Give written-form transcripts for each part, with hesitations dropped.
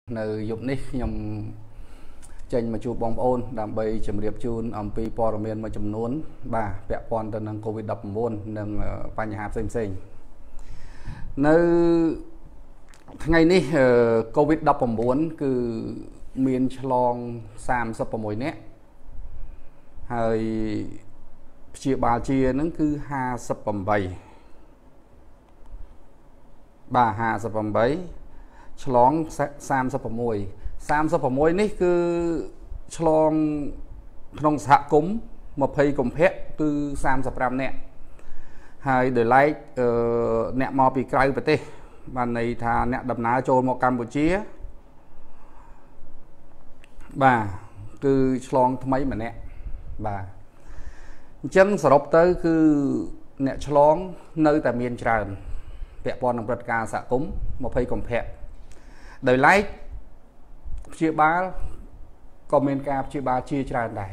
Nơi dục nít nhằm chênh mà chụp bóng ôn đảm bây chấm riệp chun ẩm pi bò miền mà chấm nón bà vẽ con tên năng covid đập môn nângបញ្ហាផ្សេងផ្សេងនៅថ្ងៃនេះ covid 19គឺមានឆ្លង36នាក់ហើយព្យាបាលជានឹងគឺ58បាទ58ឆ្លង36នេះគឺឆ្លងក្នុងសហគមន៍20កុម្ភៈគឺ35នាក់ហើយដោយឡែកអ្នកមកពីក្រៅប្រទេសបានន័យថាអ្នកដំណើរចូលមកកម្ពុជាបាទគឺឆ្លងថ្មីម្នាក់បាទអញ្ចឹងសរុបទៅគឺអ្នកឆ្លងនៅតែមានច្រើនពាក់ព័ន្ធនឹងព្រឹត្តិការណ៍សហគមន៍20កុម្ភៈដោយឡែកព្យាបាលក៏មានការព្យាបាលជាច្រើនដែរ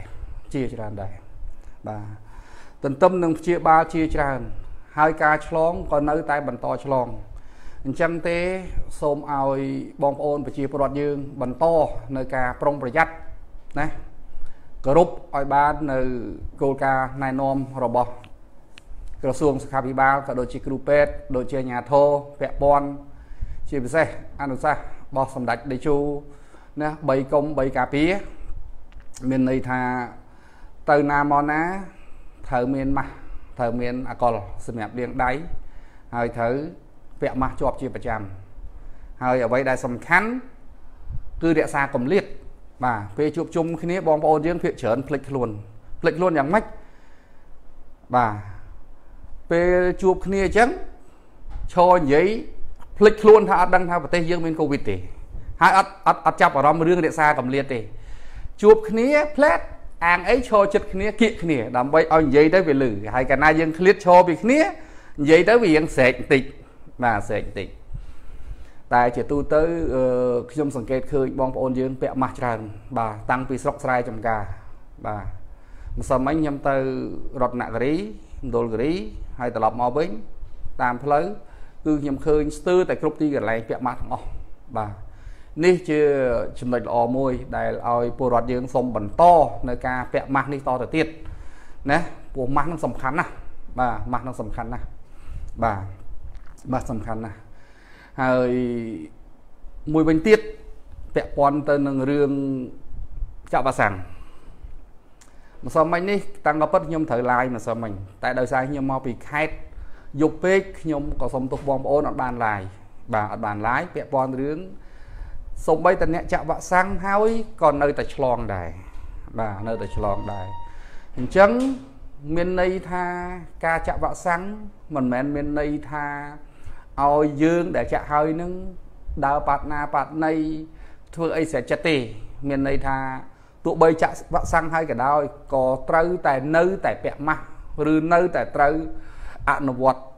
បាទទន្ទឹមនឹងព្យាបាលជាច្រើនហើយការឆ្លងក៏នៅតែបន្តឆ្លងអញ្ចឹងទេសូមឲ្យបងប្អូនប្រជាពលរដ្ឋយើងបន្តនៅការប្រុងប្រយ័ត្នណាគោរពឲ្យបាននៅគោលការណ៍ណែនាំរបស់ក្រសួងសុខាភិបាលក៏ដូចជាគ្រូពេទ្យដូចជាអាជ្ញាធរពាក់ព័ន្ធជាពិសេសអនុសាសន៍របស់សម្ដេចតេជោណា3កុំ3ការពារមានន័យថាទៅណាមកណាត្រូវមានម៉ាស់ត្រូវមានអាកុលសម្រាប់លាងដៃហើយត្រូវពាក់ម៉ាស់ជាប់ជាប្រចាំហើយអ្វីដែលសំខាន់គឺរក្សាគម្លាតបាទពេលជួបជុំគ្នាបងប្អូនយើងភាគច្រើនភ្លេចខ្លួនយ៉ាងម៉េចបាទពេលជួបគ្នាអញ្ចឹងឈរនិយាយភ្លេចខ្លួនថាអត់ដឹងថាប្រទេសយើងមានកូវីដទេហើយអត់ចាប់អារម្មណ៍រឿងរក្សាកម្រិតទេជួបគ្នាផ្លែតអាងអីឈរចិត្តគ្នាគៀកគ្នាដើម្បីឲ្យនិយាយទៅវាលឺហើយកាលណាយើងឃ្លាតឈរពីគ្នានិយាយទៅវារៀងស្រែកបន្តិចបាទស្រែកបន្តិចតែជាទូទៅខ្ញុំសង្កេតឃើញបងប្អូនយើងពាក់ម៉ាស់ច្រើនបាទតាំងពីស្រុកស្រែចម្ការបាទម្សិលមិញខ្ញុំទៅរតនគិរីមណ្ឌលគិរីហើយត្រឡប់មកវិញតាមផ្លូវគឺខ្ញុំឃើញស្ទើរតែគ្រប់ទីកន្លែងពាក់ម៉ាស់ទាំងអស់បាទនេះជាចំណុចល្អមួយដែលឲ្យពលរដ្ឋយើងសូមបន្តនៅការពាក់ម៉ាស់នេះតទៅទៀតណាព្រោះម៉ាស់នឹងសំខាន់ណាស់បាទម៉ាស់នឹងសំខាន់ណាស់បាទម៉ាស់សំខាន់ណាស់ហើយមួយវិញទៀតពាក់ព័ន្ធទៅនឹងរឿងចាក់វ៉ាក់សាំងម្សិលមិញនេះតាំងក៏ពិតខ្ញុំត្រូវ live ម្សិលមិញតែដោយសារខ្ញុំមកពីខេត្តយប់ពេកខ្ញុំក៏សូមទោសបងប្អូនអត់បាន live បាទអត់បាន live ពាក់ព័ន្ធរឿងសូម្បីតែអ្នកចាក់វ៉ាក់សាំងហើយក៏នៅតែឆ្លងដែរបាទនៅតែឆ្លងដែរអញ្ចឹងមានន័យថាការចាក់វ៉ាក់សាំងមិនមែនមានន័យថាឲ្យយើងដែលចាក់ហើយនឹងដើរប៉ាត់ណាប៉ាត់ណីធ្វើអីស្រេចចិត្តទេមានន័យថាទោះបីចាក់វ៉ាក់សាំងហើយក៏ដោយក៏ត្រូវតែនៅតែពាក់ម៉ាស់ឬនៅតែត្រូវអនុវត្ត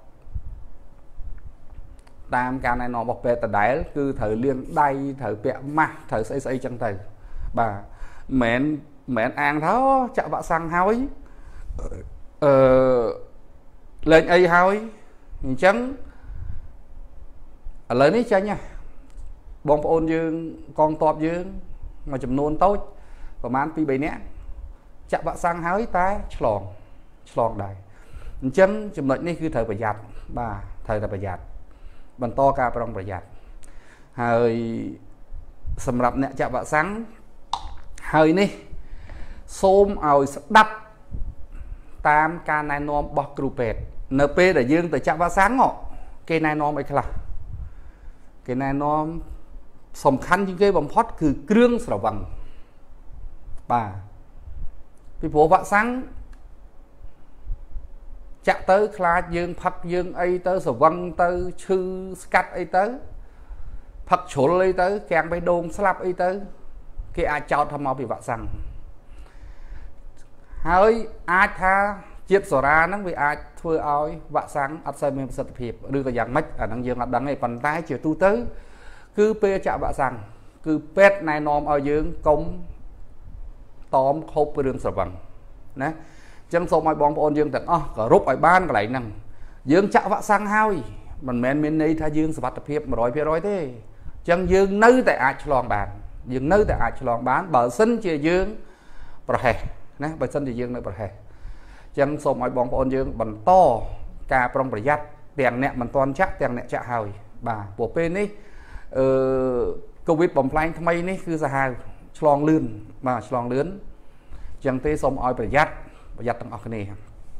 តាមការណែនាំរបស់ពេទ្យដដែលគឺត្រូវលាងដៃត្រូវពាក់ម៉ាស់ត្រូវស្អីចឹងទៅបាទមិនមែនអាងថាចាក់វ៉ាក់សាំងហើយលេងអីហើយអញ្ចឹងឥឡូវនេះចាញ់ណាបងប្អូនយើងកងទ័ពយើងមួយចំនួនតូចប្រហែល 2-3 នាក់ចាក់វ៉ាក់សាំងហើយតែឆ្លងដែរអញ្ចឹងចំណុចនេះគឺត្រូវប្រយ័ត្នបាទត្រូវតែប្រយ័ត្នបន្តការប្រុងប្រយ័ត្នហើយសម្រាប់អ្នកចាក់វ៉ាក់សាំងហើយនេះសូមឲ្យស្ដាប់តាមការណែនាំរបស់គ្រូពេទ្យនៅពេលដែលយើងទៅចាក់វ៉ាក់សាំងគេណែនាំអីខ្លះគេណែនាំសំខាន់ជាងគេបំផុតគឺគ្រឿងស្រវឹងបាទពីព្រោះវ៉ាក់សាំងចាក់ទៅខ្លាចយើងផឹកយើងអីទៅស្រវឹងទៅឈឺស្កាត់អីទៅផឹកជ្រុលអីទៅកាំងបេះដូងស្លាប់អីទៅគេអាចចោទថាមកពីវ៉ាក់សាំងហើយអាចថាជាតិសេរ៉ាហ្នឹងវាអាចធ្វើឲ្យវ៉ាក់សាំងអត់សូវមានប្រសិទ្ធភាពឬក៏យ៉ាងម៉េចអាហ្នឹងយើងអត់ដឹងទេប៉ុន្តែជាទូទៅគឺពេលចាក់វ៉ាក់សាំងគឺពេទ្យណែនាំឲ្យយើងកុំតមខូបរឿងស្រវឹងណាអញ្ចឹងសូមឲ្យបងប្អូនយើងទាំងអស់គោរពឲ្យបានកន្លែងហ្នឹងយើងចាក់វ៉ាក់សាំងហើយមិនមែនមានន័យថាយើងសុវត្ថិភាព 100% ទេ chân dương nơi tại ai chlong bàn dương nơi tại ai chlong bán bờ sinh chia dương bờ hè nè bờ sinh chia dương nơi bờ hè chân sôm mọi bóng ôn dương bằng to cà prong bờ giặt tiền nẹt bằng toàn chắc tiền nẹt chạ hời bà của bên ấy Covid bóng phanh thay mấy ní cứ ra hai chlong lươn mà chlong lươn chân tê sôm oi bờ giặt tăng ọc này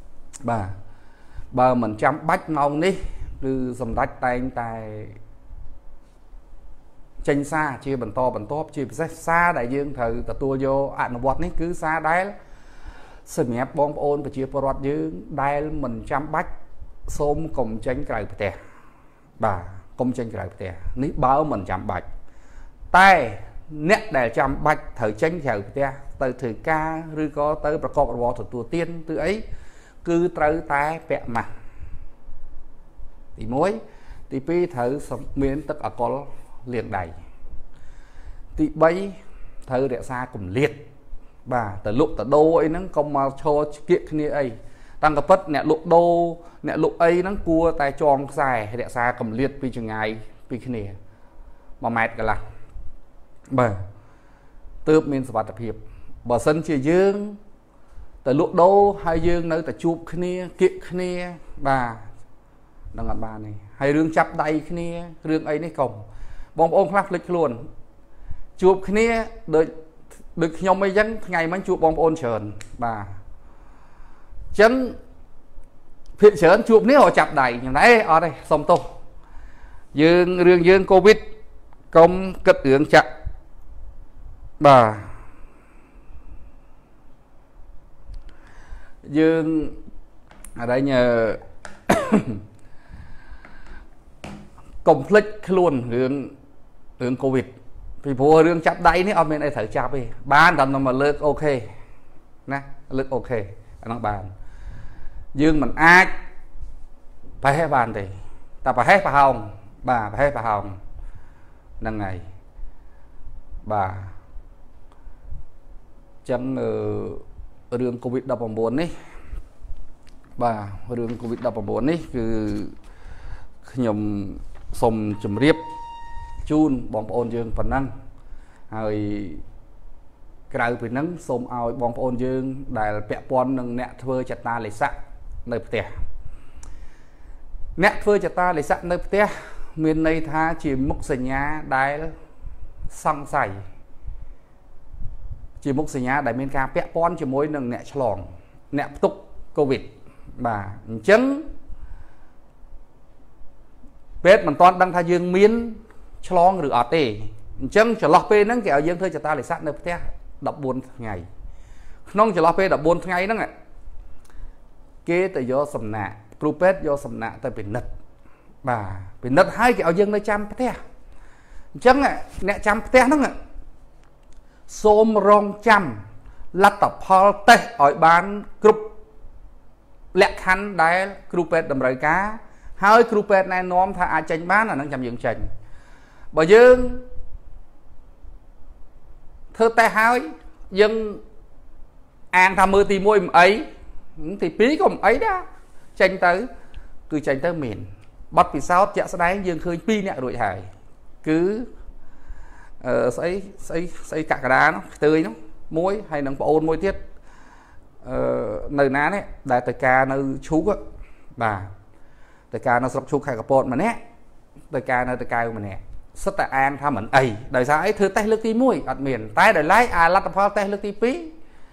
bà mình chăm bách nông ní cứ dầm đách tay tài tranh xa chia bằng to chia xa đại dương thời ta tua vô ảnh vọt ní cứ xa đáy sân mẹp bom ôn và chia bọt dương đáy mình chăm bách xôm cùng tranh cài tè bà cùng tranh cài tè ní báo mình chăm bách tay nét để chăm bách thời tranh cài tè từ thời ca rư có tớiประกอบ từ tua tiên từ ấy cứ tới tay bẹ mặt thì muối thì pi thử miếng tất ở có liền đầy thì bay thử để xa cùng liệt bà từ lúc từ đô ấy nó không mà cho kiện kia ấy tăng cái bất nè lục đô nè lục ấy nó cua tay tròn dài để xa cầm liệt pi chừng ngày pi kia mà mệt cả là bà từ miền sạt tập hiệp bà sân chia dương từ lúc đô hai dương nơi từ chụp kia kiện kia bà đang ngặt bà này hay rương chắp đầy kia rương ấy này cổng bom ôm khắc lịch luôn chụp kia được nhom mấy dân ngày mấy chụp bom ôn trơn bà chân phiền trơn chụp nếu họ chắp đầy như đấy ở đây xong tô dương rương dương Covid công cất ứng chặt bà dương ở đây nhờ conflict luôn hướng Covid vì vô rương chắp đáy ní ông bên đây thử chắp đi bán tầm mà lực ok nè lực ok anh bàn dương mình ai phải hết bàn thì ta phải hết bà hồng bà phải hết bà hồng năng ngày bà chân rương Covid đập vào bốn ấy bà rương Covid đập vào bốn ấy cứ nhầm sông chùm riếp chun bóng ôn dương phần năng rồi cái về nắng sông ao bóng ôn dương đại bẹ pon nâng nẹt thưa chặt ta lấy sạ nơi tè nẹt thưa chặt ta lấy sạ nơi tè miền này tha chỉ mốc sành nhá đái xăng sảy chỉ mốc sành nhá đại miền ca bẹ pon chỉ mối nâng nẹt chlong nẹt tục Covid bà chấn Pết mình toàn đăng thay dương miến chlong rửa tê chân cho lọt pê nắng kẹo dương thôi cho ta lại sát nơi té đập buồn ngày non cho lọt pê đập buồn ngày đó ngạ kế từ do sầm nạ pru pết do sầm nạ tới biển nứt bà biển nứt hai kẹo dương nơi chăm té chân ngạ nè chăm té đó ngạ xôm rong chăm lát tập hol tê ở bán group lẹ khăn đáy group pết đầm rời cá hơi cú pet này nóm tha ai tranh bán là nó chăm dựng tranh bởi dương thơ tay hơi dân an tham mơ tìm môi ấy thì phí còn ấy đó tranh tới cứ tranh tới miền bắt vì sao chợ sẽ đánh dương khơi pi nè đội hải cứ xây cả đá nó tươi nó muối hay nâng ôn môi tiết nơi ná đấy đại tài ca nơi chú á bà tại ca nó sắp chụp khai cặp mà nè tại ca nó tại ca mà nè rất tại an tham mình ấy đời sao ấy thưa tay lực tí mũi ở miền tay đời lái à lát tập tay lực tí pí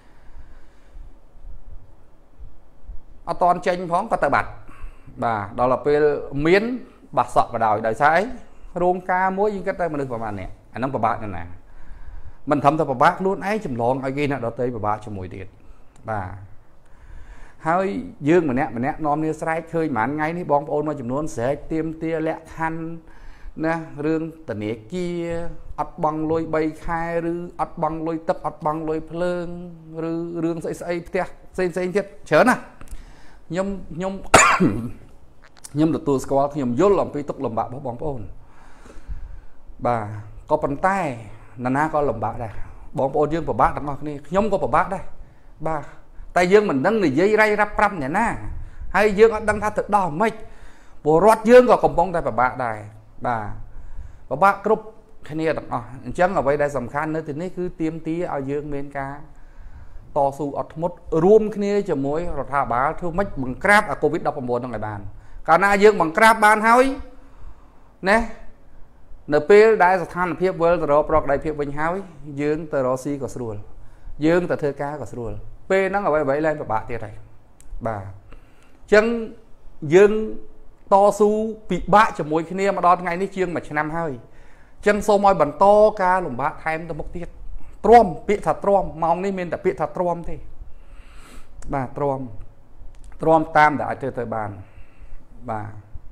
ở toàn tranh phóng có tờ bạch bà đó là pe miến bạc sọt và đòi đời sao ấy rôm ca muối những cái tay mà được vào màn nè anh nóng vào bạc này nè mình thầm vào bác luôn ấy chùm lon ở ghi nè đó tới vào bạc cho mùi tiền bà hơi dương mà nè nom như sai khơi màn ngay ní bóng ôn mà chùm luôn sẽ tiêm tia lẹ khăn nè rương tận nè kia ắt bằng lôi bay khai rư ắt bằng lôi tập ắt bằng lôi phơn rư rương xây xây thiết chớn à nhom nhom được tôi squat nhom dốt làm pi tốc làm bạc bóng ôn bà có bàn tay na có làm bạc đây bóng ôn dương của bác đằng ngọc này nhom có của bác đây bà tay dương mình đang người dây ray rắp răm nhỉ na hay dương đang tha thực đỏ mấy bộ rót dương có cầm bông đây bà đây bà và bác group cái này đọc chẳng ở đây đại sầm khăn nữa thì này cứ tiêm tí ở dương bên cá to su ở một room cái này cho mỗi rồi thả bá thu mất bằng crab ở covid đọc trong ngày bàn cả na dương bằng crab ban hói nè nợ pe đại sập than phiệp với từ đó prog đại phiệp với hói dương từ đó si có sườn dương từ thơ cá có sườn pe nó ở đây vậy lên và bạ tiệt này bà chân dương to su bị bạ cho mỗi cái này mà đo ngày ní chiêng mà năm hơi chân xô môi bẩn to ca lùm bạ thêm tao một tiết trom bị thật trom mong ní mình đã bị thật trom thì bà trom tam đã chơi tới bàn bà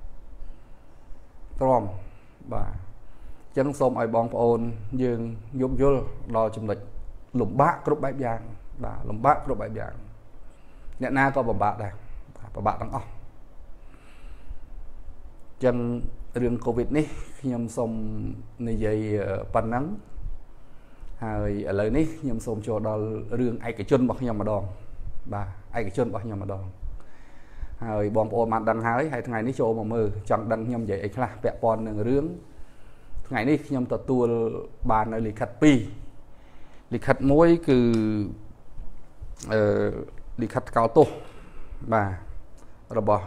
trom bà chân xô môi bong ôn dương dục vô đo chùm lịch lùm bạ group bài giang bà lùm bạ group bài giang nè na có bà bạ đây bà bạ đang chân riêng covid ní nhâm xong này dây pan nắngហើយឥឡូវនេះខ្ញុំសូមចូលដល់រឿងឯកជនរបស់ខ្ញុំម្ដងបាទឯកជនរបស់ខ្ញុំម្ដងហើយបងប្អូនបានដឹងហើយថ្ងៃនេះចូលមកមើលចង់ដឹងខ្ញុំនិយាយអីខ្លះពាក់ព័ន្ធនឹងរឿងថ្ងៃនេះខ្ញុំទទួលបាននៅលិខិត2លិខិត1គឺលិខិតកោតទោសបាទរបស់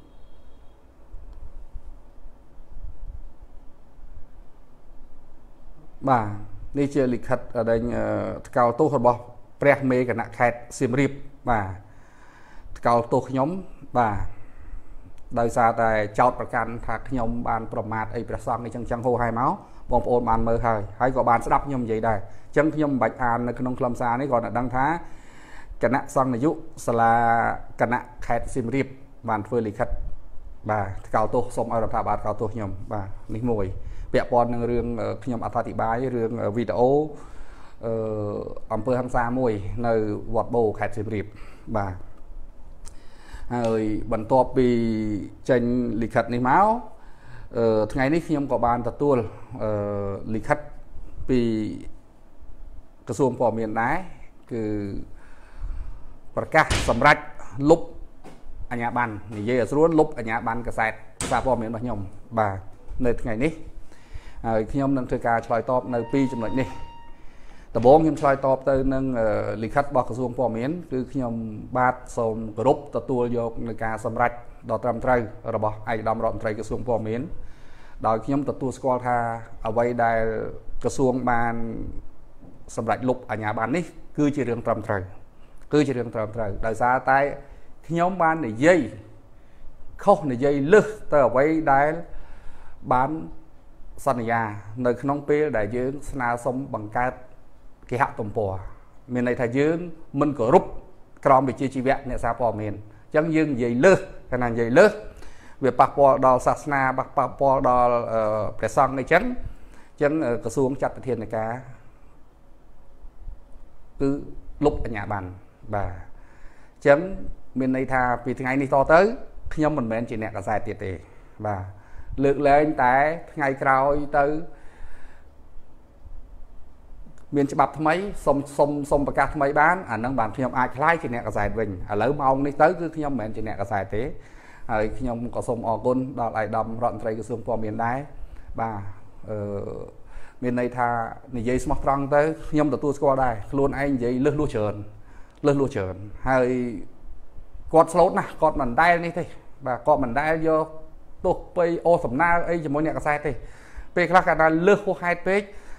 បាទនេះជាលិខិតដែលកោតទោសរបស់ព្រះមេគណៈខេត្តសៀមរាបបាទកោតទោសខ្ញុំបាទដោយសារតែចោតប្រកាន់ថាខ្ញុំបានប្រមាថអីព្រះសង្ឃអីចឹងហូរហើយមកបងប្អូនបានមើលហើយក៏បានស្ដាប់ខ្ញុំនិយាយដែរអញ្ចឹងខ្ញុំមិនបាច់អាននៅក្នុងខ្លឹមសារនេះគ្រាន់តែដឹងថាគណៈសង្ឃនាយកសាលាគណៈខេត្តសៀមរាបបានធ្វើលិខិតបាទកោតទោសសូមឲ្យរដ្ឋាភិបាលកោតទោសខ្ញុំបាទនេះមួយពាក់ព័ន្ធនឹងរឿងខ្ញុំអត្ថាធិប្បាយរឿងវីដេអូអំពើហិង្សាមួយនៅវត្តបូខេត្តសៀមរាបបាទហើយបន្ទាប់ពីចេញលិខិតនេះមកថ្ងៃនេះខ្ញុំក៏បានទទួលលិខិតពីក្រសួងព័ត៌មានដែរគឺប្រកាសសម្រាប់លុបអាជ្ញាប័ណ្ណនិយាយឲ្យស្រួលលុបអាជ្ញាប័ណ្ណកាសែតសារព័ត៌មានរបស់ខ្ញុំបាទនៅថ្ងៃនេះហើយខ្ញុំនឹងធ្វើការឆ្លើយតបនៅ2ចំណុចនេះដំបូងខ្ញុំឆ្លើយតបទៅនឹងលិខិតរបស់ក្រសួងព័ត៌មានគឺខ្ញុំបាទសូមគោរពទទួលយកនឹងការសម្រេចដ៏ត្រឹមត្រូវរបស់ឯកឧត្តមរដ្ឋមន្ត្រីក្រសួងព័ត៌មានដោយខ្ញុំទទួលស្គាល់ថាអ្វីដែលក្រសួងបានសម្រេចលុបអាជ្ញាប័ណ្ណនេះគឺជារឿងត្រឹមត្រូវដោយសារតែខ្ញុំបាននិយាយខុសនិយាយលើសទៅអ្វីដែលបានសន្យានៅក្នុងពេលដែលយើងស្នើសុំបង្កើតគេហទំព័រមានន័យថាយើងមិនគោរពក្រមវិជ្ជាជីវៈអ្នកសារព័ត៌មានអញ្ចឹងយើងនិយាយលើសកាលណានិយាយលើសវាប៉ះពាល់ដល់សាសនាប៉ះពាល់ដល់ព្រះសង្ឃអីចឹងក្រសួងចាត់វិធានការគឺលុបអាជ្ញាប័ណ្ណបាទអញ្ចឹងមានន័យថាពីថ្ងៃនេះតទៅខ្ញុំមិនមែនជាអ្នកកាសែតទៀតទេបាទលើកលែងតែថ្ងៃក្រោយទៅមានច្បាប់ថ្មីសុំប្រកាសថ្មីបានអានឹងបានខ្ញុំអាចខ្លាយជាអ្នកកាសែតវិញឥឡូវម៉ោងនេះទៅគឺខ្ញុំមិនមែនជាអ្នកកាសែតទេហើយខ្ញុំក៏សូមអរគុណដល់ឯកឧត្តមរដ្ឋមន្ត្រីក្រសួងព័ត៌មានដែរបាទមានន័យថានិយាយស្មោះត្រង់ទៅខ្ញុំទទួលស្គាល់ដែរខ្លួនឯងនិយាយលឹះលួសច្រើនហើយគាត់ស្លូតណាស់គាត់មិនដែលនេះទេបាទគាត់មិនដែលយកទោះបីអូសំណើអីជាមួយអ្នកកសែតទេពេលខ្លះគាត់ថាលើសហួសហេតុពេក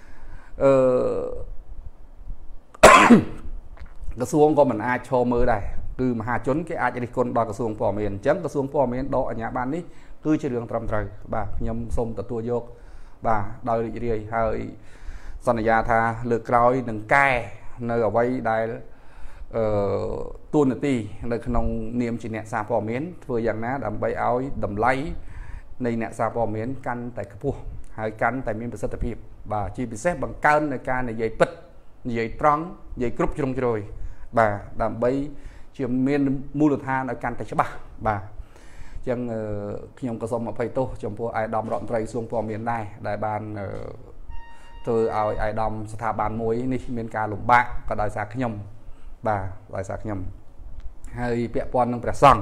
ក្រសួងក៏មិនអាចឈរមើលដែរគឺមហាជនគេអាចរិះគន់ដល់ក្រសួងព័ត៌មានអញ្ចឹងក្រសួងព័ត៌មានដកអាជ្ញាប័ណ្ណនេះគឺជារឿងត្រឹមត្រូវបាទខ្ញុំសូមទទួលយកបាទដោយរីករាយហើយសន្យាថាលើកក្រោយនឹងកែនៅអ្វីដែលទូនាទីនៅក្នុងនាមជាអ្នកសារព័ត៌មានធ្វើយ៉ាងណាដើម្បីឲ្យតម្លៃនៃអ្នកសារព័ត៌មានកាន់តែខ្ពស់ហើយកាន់តែមានប្រសិទ្ធភាពបាទជាពិសេសបង្កើននៅការនិយាយពិតនិយាយត្រង់និយាយគ្រប់ជ្រុងជ្រោយបាទដើម្បីជាមានមូលដ្ឋានឲ្យកាន់តែច្បាស់បាទអញ្ចឹងខ្ញុំក៏សូមអភ័យទោសចំពោះឯកឧត្តមរដ្ឋមន្ត្រីក្រសួងព័ត៌មានដែរដែលបានធ្វើឲ្យឯកឧត្តមស្ថាប័នមួយនេះមានការលំបាកក៏ដោយសារខ្ញុំបាទដោយសារខ្ញុំហើយពាក់ព័ន្ធនឹងព្រះសង្ឃ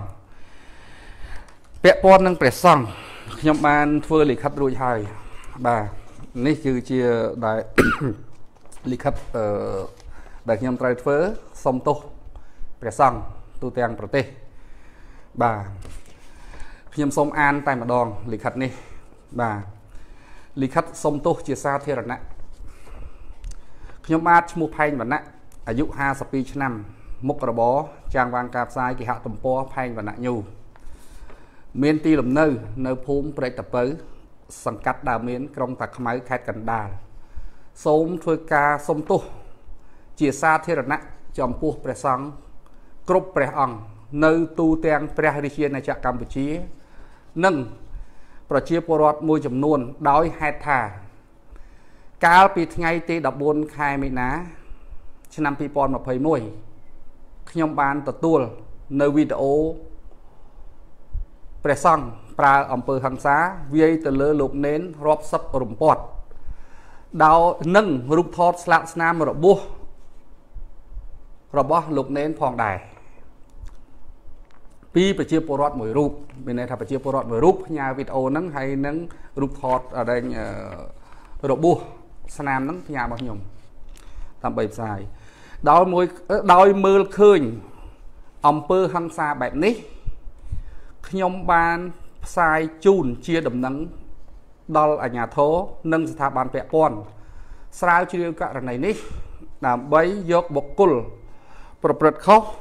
ខ្ញុំបានធ្វើលិខិតរួចហើយបាទនេះគឺជាដែលលិខិតដែលខ្ញុំត្រូវធ្វើសុំទោសព្រះសង្ឃទូទាំងប្រទេសបាទខ្ញុំសូមអានតែម្ដងលិខិតនេះបាទលិខិតសុំទោសជាសាធារណៈខ្ញុំបាទឈ្មោះផែងវណ្ណៈអាយុ52ឆ្នាំមុខរបរចាងវាងការផ្សាយគេហទំព័រផែងវណ្ណៈញូមានទីលំនៅនៅភូមិព្រែកតាពៅសង្កាត់ដើមមានក្រុងតាខ្មៅខេត្តកណ្ដាលសូមធ្វើការសុំទោសជាសាធារណៈចំពោះព្រះសង្ឃគ្រប់ព្រះអង្គនៅទូទាំងព្រះរាជាណាចក្រកម្ពុជានិងប្រជាពលរដ្ឋមួយចំនួនដោយហេតុថាកាលពីថ្ងៃទី14ខែមីនាឆ្នាំ2021ខ្ញុំបានទទួលនៅវីដេអូព្រះសង្ឃប្រើអំពើហិង្សាវាយទៅលើលោកនេនរាប់សិបរំពាត់ដោយនឹងរូបថតស្លាកស្នាមរបស់លោកនេនផងដែរពីប្រជាពលរដ្ឋមួយរូបមានន័យថាប្រជាពលរដ្ឋមួយរូបផ្ញើវីដេអូហ្នឹងហើយនឹងរូបថតដែលរបួសស្នាមហ្នឹងផ្ញើមកខ្ញុំដើម្បីផ្សាយដោយមើលឃើញអំពើហិង្សាបែបនេះខ្ញុំបានផ្សាយជូនជាដំណឹងដល់អាជ្ញាធរនិងស្ថាប័នពាក់ព័ន្ធស្រាវជ្រាវករណីនេះដើម្បីយកបុគ្គលប្រព្រឹត្តខុស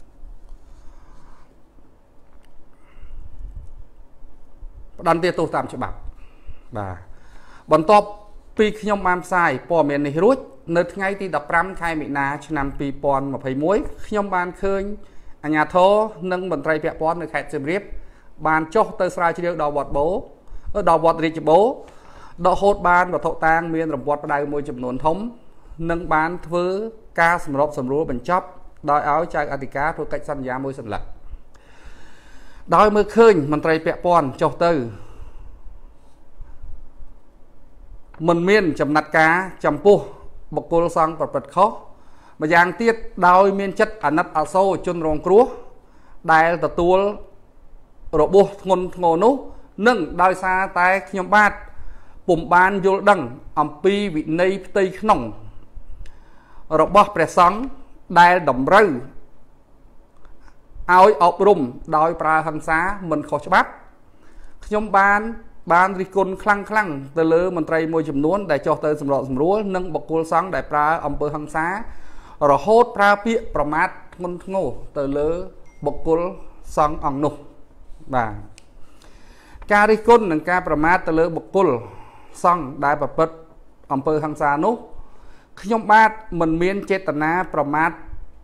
ផ្ដន្ទាទោសតាមច្បាប់បាទបន្ទាប់ពីខ្ញុំបានផ្សាយព័ត៌មាននេះរួចនៅថ្ងៃទី15ខែមិនិនាឆ្នាំ2021ខ្ញុំបានឃើញអាជ្ញាធរនិងមន្ត្រីពាក់ព័ន្ធនៅខេត្តសៀមរាបបានចុះទៅស្រាវជ្រាវដល់វត្តរាជបូរដកហូតបានវត្ថុតាងមានរង្វាត់ផ្ដៅមួយចំនួនធំនិងបានធ្វើការសម្របសម្រួលបញ្ចប់ដោយឲ្យចៅអធិការធ្វើកិច្ចសន្យាមួយសន្លឹកដោយមើលឃើញមន្ត្រីពាក់ព័ន្ធចុះទៅមិនមានចំណាត់ការចំពោះបុគ្គលសង្ឃប្រព្រឹត្តខុសម្យ៉ាងទៀតដោយមានចិត្តអាណិតអាសូរជនរងគ្រោះដែលទទួលរបួសធ្ងន់ធ្ងរនោះនិងដោយសារតែខ្ញុំបាទពុំបានយល់ដឹងអំពីវិន័យផ្ទៃក្នុងរបស់ព្រះសង្ឃដែលតម្រូវឲ្យអប់រំដោយប្រើហិង្សាមិនខុសច្បាប់ខ្ញុំបានរិះគន់ខ្លាំងទៅលើមន្ត្រីមួយចំនួនដែលចុះទៅសម្របសម្រួលនិងបុគ្គលសង្ឃដែលប្រើអំពើហិង្សារហូតប្រើពាក្យប្រមាថធ្ងន់ធ្ងរទៅលើបុគ្គលសង្ឃអង្គនោះបាទការរិះគន់និងការប្រមាថទៅលើបុគ្គលសង្ឃដែលប្រព្រឹត្តអំពើហិង្សានោះខ្ញុំបាទមិនមានចេតនាប្រមាថ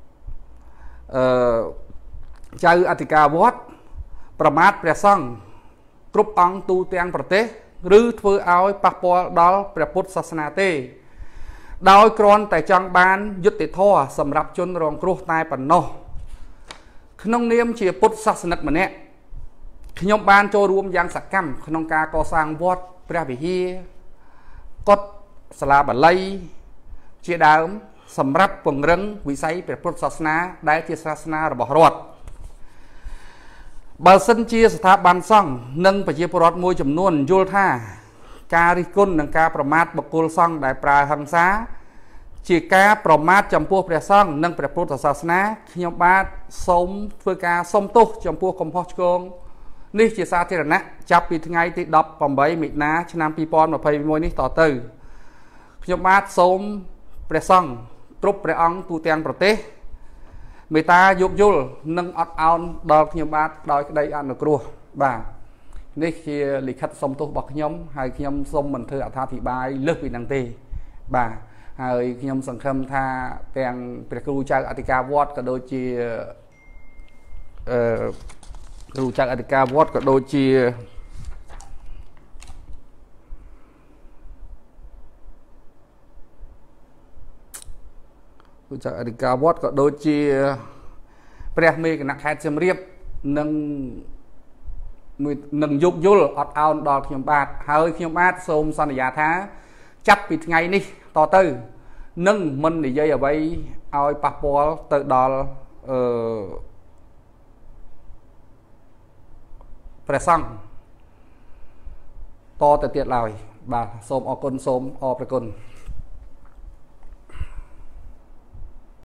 ចៅអធិការវត្តប្រមាថព្រះសង្ឃគ្រប់អង្គទូទាំងប្រទេសឬធ្វើឲ្យប៉ះពាល់ដល់ព្រះពុទ្ធសាសនាទេដោយគ្រាន់តែចង់បានយុត្តិធម៌សម្រាប់ជនរងគ្រោះតែប៉ុណ្ណោះក្នុងនាមជាពុទ្ធសាសនិកម្នាក់ខ្ញុំបានចូលរួមយ៉ាងសកម្មក្នុងការកសាងវត្តព្រះវិហារកុដិសាលាបាលីជាដើមសម្រាប់ពង្រឹងវិស័យព្រះពុទ្ធសាសនាដែលជាសាសនារបស់រដ្ឋបើសិនជាស្ថាប័នសង្ឃនិងប្រជាពលរដ្ឋមួយចំនួនយល់ថាការរិះគន់និងការប្រមាថបុគ្គលសង្ឃដែលប្រើហិង្សាជាការប្រមាថចំពោះព្រះសង្ឃនិងព្រះពុទ្ធសាសនាខ្ញុំបាទសូមធ្វើការសុំទោសចំពោះកំហុសឆ្គងនេះជាសាធារណៈចាប់ពីថ្ងៃទី18មិនិនាឆ្នាំ2021នេះតទៅខ្ញុំបាទសូមព្រះសង្ឃគ្រប់ព្រះអង្គទូទាំងប្រទេសមេត្តាយោគយល់និងអត់ឱនដល់ខ្ញុំបាទដោយក្តីអនុគ្រោះបាទនេះជាលិខិតសុំទោសរបស់ខ្ញុំហើយខ្ញុំសូមមិនធ្វើអត្ថាធិប្បាយលើសពីនឹងទេបាទហើយខ្ញុំសង្ឃឹមថាទាំងព្រះគ្រូចៅអធិការវត្តក៏ដូចជាគ្រូចៅអធិការវត្តក៏ដូចជាគ្រូចៅអធិការវត្តក៏ដូចជាព្រះមេគណៈខេត្តសៀមរាបនឹងយោគយល់អត់ឱនដល់ខ្ញុំបាទហើយខ្ញុំបាទសូមសន្យាថាចាប់ពីថ្ងៃនេះតទៅនឹងមិននិយាយអ្វីឲ្យប៉ះពាល់ទៅដល់ព្រះសង្ឃតទៅទៀតឡើយបាទសូមអរគុណសូមអរព្រគុណ